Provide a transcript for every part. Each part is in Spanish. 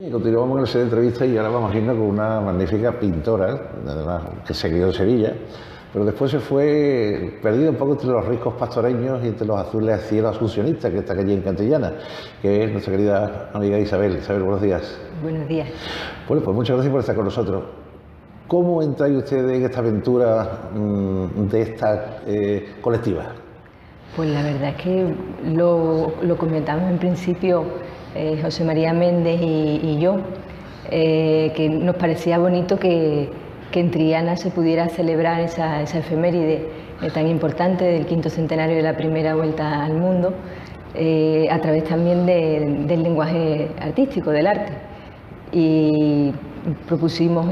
Y continuamos con el set de entrevistas y ahora vamos a irnos con una magnífica pintora, además que se crió en Sevilla, pero después se fue perdida un poco entre los riscos pastoreños y entre los azules cielos asuncionistas que está aquí en Cantillana, que es nuestra querida amiga Isabel. Isabel, buenos días. Buenos días. Bueno, pues muchas gracias por estar con nosotros. ¿Cómo entráis ustedes en esta aventura de esta colectiva? Pues la verdad es que lo comentamos en principio José María Méndez y yo, que nos parecía bonito que en Triana se pudiera celebrar esa efeméride tan importante del 5º centenario de la primera vuelta al mundo, a través también del lenguaje artístico, del arte. Y propusimos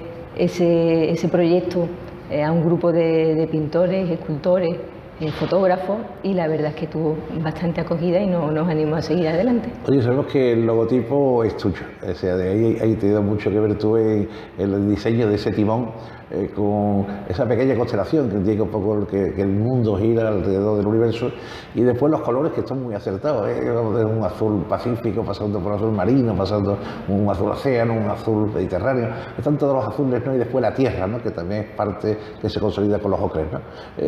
ese proyecto a un grupo de pintores, escultores, fotógrafos, y la verdad es que tuvo bastante acogida y nos animó a seguir adelante. Oye, sabemos que el logotipo es tuyo, o sea, de ahí has tenido mucho que ver tú en el diseño de ese timón, con esa pequeña constelación que indica un poco que el mundo gira alrededor del universo, y después los colores que están muy acertados, de un azul pacífico pasando por un azul marino, pasando un azul océano, un azul mediterráneo, están todos los azules, ¿no? Y después la tierra, ¿no? Que también es parte que se consolida con los ocres, ¿no?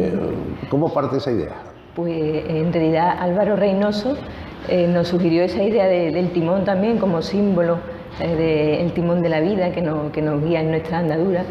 ¿Cómo parte esa idea? Pues en realidad Álvaro Reynoso nos sugirió esa idea del timón también como símbolo del timón de la vida que nos guía en nuestra andadura,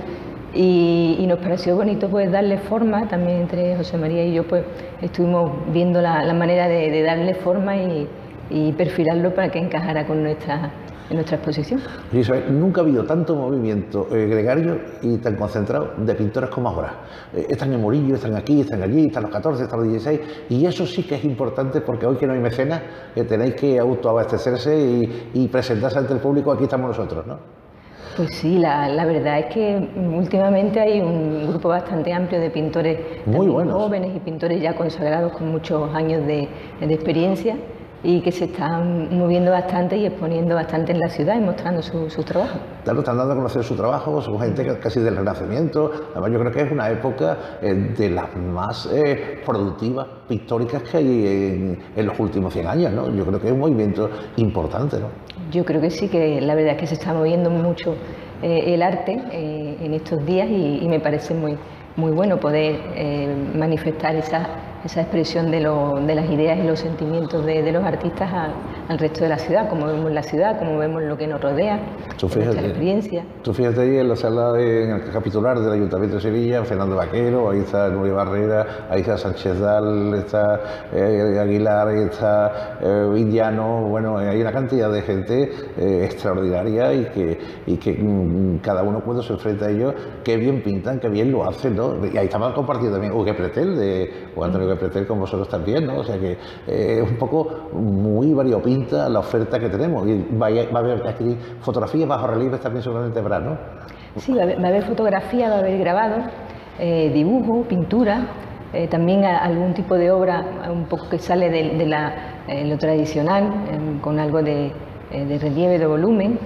y nos pareció bonito pues darle forma. También entre José María y yo pues estuvimos viendo la manera de darle forma y perfilarlo para que encajara con nuestra exposición. Sí, nunca ha habido tanto movimiento gregario y tan concentrado de pintores como ahora. Están en Murillo, están aquí, están allí, están los 14, están los 16, y eso sí que es importante, porque hoy que no hay mecenas, tenéis que autoabastecerse y presentarse ante el público. Aquí estamos nosotros, ¿no? Pues sí, la verdad es que últimamente hay un grupo bastante amplio de pintores muy jóvenes y pintores ya consagrados con muchos años de experiencia, y que se están moviendo bastante y exponiendo bastante en la ciudad y mostrando sus trabajos. Claro, están dando a conocer su trabajo, son gente casi del Renacimiento. Además, yo creo que es una época de las más productivas, pictóricas que hay en los últimos 100 años, ¿no? Yo creo que es un movimiento importante, ¿no? Yo creo que sí, que la verdad es que se está moviendo mucho el arte en estos días, y me parece muy bueno poder manifestar esa expresión de las ideas y los sentimientos de los artistas al resto de la ciudad, como vemos la ciudad, como vemos lo que nos rodea, nuestra experiencia. Tú fíjate ahí en la sala, en el capitular del Ayuntamiento de Sevilla, Fernando Vaquero, ahí está Nuria Barrera, ahí está Sánchez Dal, está Aguilar, está Indiano. Bueno, hay una cantidad de gente extraordinaria, y que cada uno cuando se enfrenta a ellos, qué bien pintan, qué bien lo hacen, ¿no? Y ahí estamos compartiendo también Huguet Pretel, o Antonio Huguet Pretel, con vosotros también, ¿no? O sea que es un poco muy variopinta la oferta que tenemos, y va a haber aquí fotografías, bajo relieves también seguramente habrá, ¿no? Sí, va a haber fotografía, va a haber grabado, dibujo, pintura, también algún tipo de obra un poco que sale de lo tradicional, con algo de relieve, de volumen.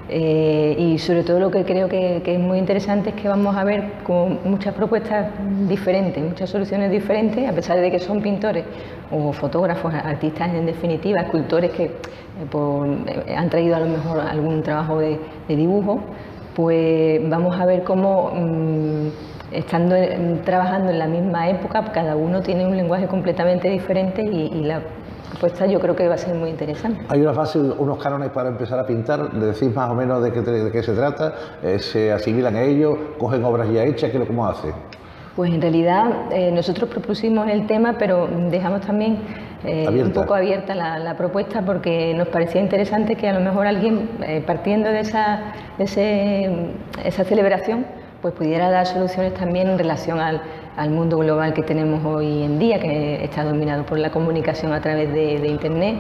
Y sobre todo lo que creo que es muy interesante es que vamos a ver con muchas propuestas diferentes, muchas soluciones diferentes, a pesar de que son pintores o fotógrafos, artistas en definitiva, escultores que han traído a lo mejor algún trabajo de dibujo. Pues vamos a ver cómo estando trabajando en la misma época, cada uno tiene un lenguaje completamente diferente, y la propuesta yo creo que va a ser muy interesante. Hay una fase, unos cánones para empezar a pintar. ¿Le decís más o menos de qué se trata? ¿Se asimilan a ellos? ¿Cogen obras ya hechas? ¿Cómo hacen? Pues en realidad nosotros propusimos el tema, pero dejamos también un poco abierta la propuesta, porque nos parecía interesante que a lo mejor alguien, partiendo de esa celebración, pues pudiera dar soluciones también en relación al mundo global que tenemos hoy en día, que está dominado por la comunicación a través de Internet,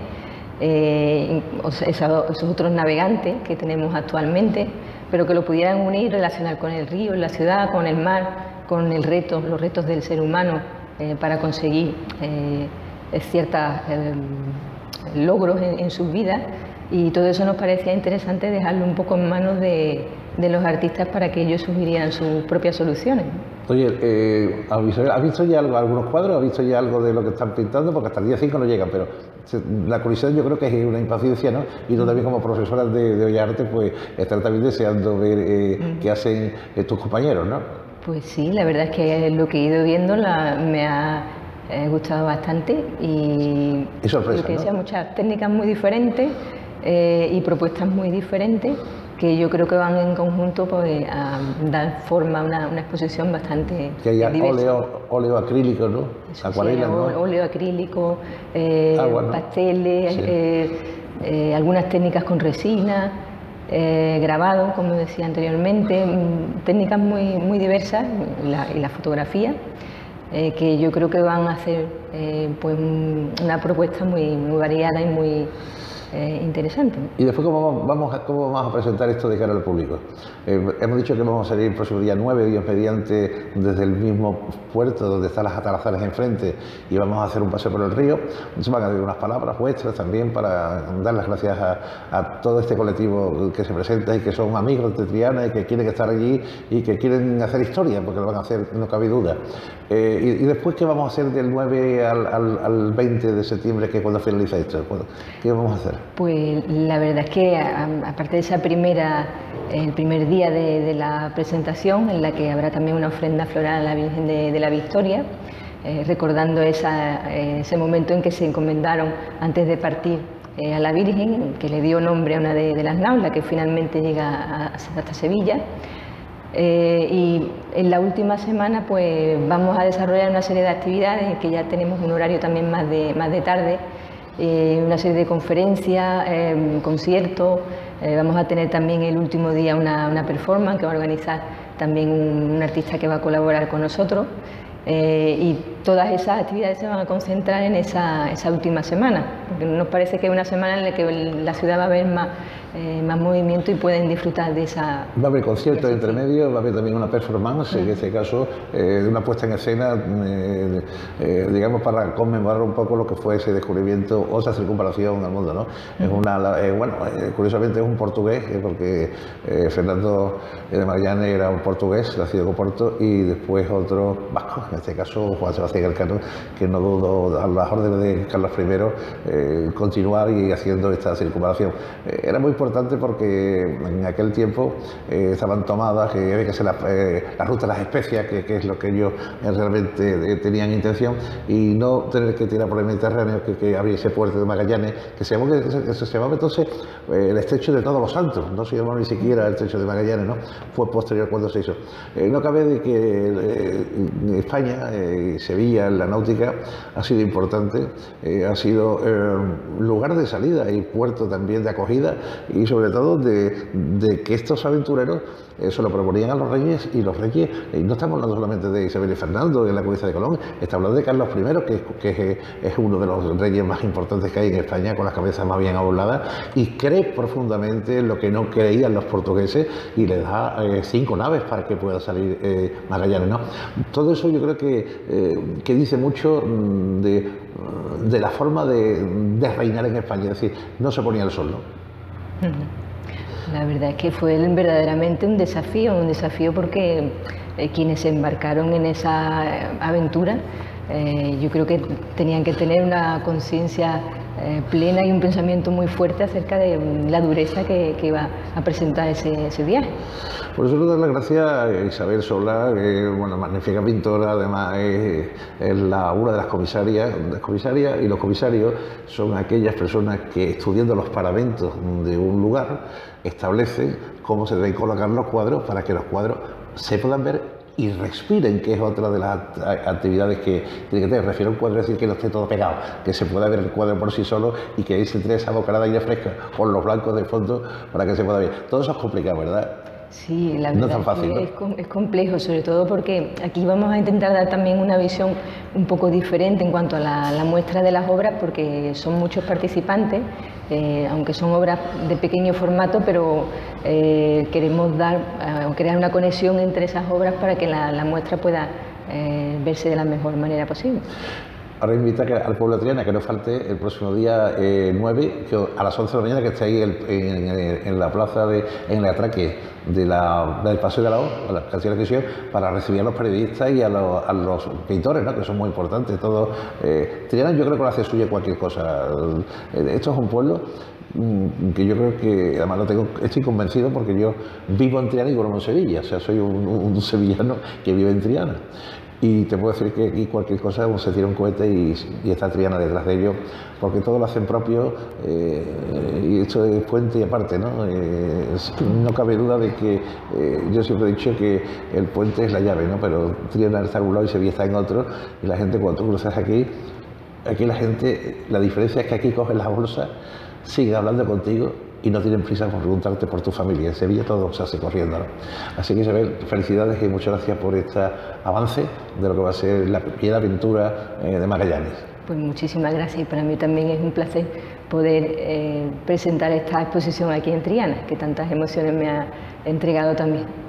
esos otros navegantes que tenemos actualmente, pero que lo pudieran unir, relacionar con el río, la ciudad, con el mar, con los retos del ser humano para conseguir ciertos logros en sus vidas. y todo eso nos parecía interesante dejarlo un poco en manos de los artistas para que ellos sugirieran sus propias soluciones. Oye, ¿has visto ya algunos cuadros? ¿Has visto ya algo de lo que están pintando? Porque hasta el día 5 no llegan, pero la curiosidad yo creo que es una impaciencia, ¿no? Y tú también como profesora de Bellas Artes, pues estar también deseando ver qué hacen tus compañeros, ¿no? Pues sí, la verdad es que lo que he ido viendo me ha gustado bastante y sorpresa, lo que ¿no? sea, muchas técnicas muy diferentes y propuestas muy diferentes que yo creo que van en conjunto pues, a dar forma a una exposición bastante que haya diversa. óleo acrílico, ¿no? Eso Acuarela, sí, ¿no? óleo acrílico, ¿no? pasteles, Sí. algunas técnicas con resina, grabado, como decía anteriormente, técnicas muy diversas y la fotografía, que yo creo que van a hacer pues una propuesta muy variada y muy interesante. Y después, ¿cómo vamos a presentar esto de cara al público? Hemos dicho que vamos a salir el próximo día 9, Dios mediante, desde el mismo puerto donde están las Atalazares enfrente, y vamos a hacer un paseo por el río. Se van a decir unas palabras vuestras también para dar las gracias a todo este colectivo que se presenta y que son amigos de Triana y que quieren estar allí y que quieren hacer historia, porque lo van a hacer, no cabe duda. Y después, ¿qué vamos a hacer del 9 al 20 de septiembre, que es cuando finaliza esto? ¿Qué vamos a hacer? Pues la verdad es que aparte de esa el primer día de la presentación, en la que habrá también una ofrenda floral a la Virgen de la Victoria, recordando ese momento en que se encomendaron antes de partir a la Virgen, que le dio nombre a una de las naus, la que finalmente llega hasta Sevilla. Y en la última semana pues vamos a desarrollar una serie de actividades, que ya tenemos un horario también más de tarde, una serie de conferencias, conciertos. Vamos a tener también el último día una performance que va a organizar también un artista que va a colaborar con nosotros, y todas esas actividades se van a concentrar en esa última semana, porque nos parece que es una semana en la que la ciudad va a haber más movimiento y pueden disfrutar de esa... Va a haber conciertos entre medio, va a haber también una performance, en este caso, de una puesta en escena, digamos, para conmemorar un poco lo que fue ese descubrimiento o esa circunvalación al mundo, ¿no? Es curiosamente es un portugués, porque Fernando de Magallanes era un portugués, nacido en Oporto, y después otro vasco, en este caso Juan Sebastián Elcano, que no dudó a las órdenes de Carlos I continuar y haciendo esta circunvalación. Era muy importante porque en aquel tiempo estaban tomadas, que había que hacer la ruta de las especias, que es lo que ellos realmente tenían intención, y no tener que tirar por el Mediterráneo, que había ese puerto de Magallanes, que se llamaba entonces el Estrecho de Todos los Santos, no se llamaba ni siquiera el Estrecho de Magallanes, ¿no? Fue posterior cuando se hizo. No cabe de que España, Sevilla, la náutica, ha sido importante, ha sido lugar de salida y puerto también de acogida, y sobre todo de que estos aventureros se lo proponían a los reyes, y los reyes, y no estamos hablando solamente de Isabel y Fernando, en la codicia de Colón, estamos hablando de Carlos I, que es uno de los reyes más importantes que hay en España, con las cabezas más bien abuladas, y cree profundamente en lo que no creían los portugueses, y les da 5 naves para que pueda salir Magallanes, ¿no? Todo eso yo creo que dice mucho de la forma de reinar en España, es decir, no se ponía el sol, ¿no? La verdad es que fue verdaderamente un desafío porque quienes se embarcaron en esa aventura, yo creo que tenían que tener una conciencia plena y un pensamiento muy fuerte acerca de la dureza que iba a presentar ese viaje. Por eso le doy las gracias a Isabel Solá, que es una magnífica pintora, además es una de las comisarias, y los comisarios son aquellas personas que, estudiando los paramentos de un lugar, establecen cómo se deben colocar los cuadros para que los cuadros se puedan ver y respiren, que es otra de las actividades que tiene que tener. Refiero a un cuadro, es decir, que no esté todo pegado, que se pueda ver el cuadro por sí solo y que ahí se entre esa bocanada de aire fresca con los blancos de fondo para que se pueda ver. Todo eso es complicado, ¿verdad? Sí, la verdad no es tan fácil, es ¿no? es complejo, sobre todo porque aquí vamos a intentar dar también una visión un poco diferente en cuanto a la muestra de las obras, porque son muchos participantes, aunque son obras de pequeño formato, pero queremos crear una conexión entre esas obras para que la muestra pueda verse de la mejor manera posible. Ahora invita al pueblo de Triana que no falte el próximo día 9, que a las 11 de la mañana, que esté ahí en la plaza, en el atraque del Paseo de la O, a la Canción de la Crisión, para recibir a los periodistas y a los pintores, ¿no?, que son muy importantes. Triana yo creo que lo hace suya cualquier cosa. Esto es un pueblo que yo creo que, además estoy convencido porque yo vivo en Triana y duermo en Sevilla, o sea, soy un sevillano que vive en Triana. Y te puedo decir que aquí cualquier cosa se tira un cohete y está Triana detrás de ello, porque todo lo hacen propio, y esto es puente y aparte, ¿no? No cabe duda de que yo siempre he dicho que el puente es la llave, ¿no? Pero Triana está en un lado y Sevilla está en otro, y la gente cuando tú cruzas aquí la gente, la diferencia es que aquí cogen las bolsas, siguen hablando contigo y no tienen prisa por preguntarte por tu familia. En Sevilla todo se hace corriendo, ¿no? Así que, Isabel, felicidades y muchas gracias por este avance de lo que va a ser la primera pintura de Magallanes. Pues muchísimas gracias, y para mí también es un placer poder presentar esta exposición aquí en Triana, que tantas emociones me ha entregado también.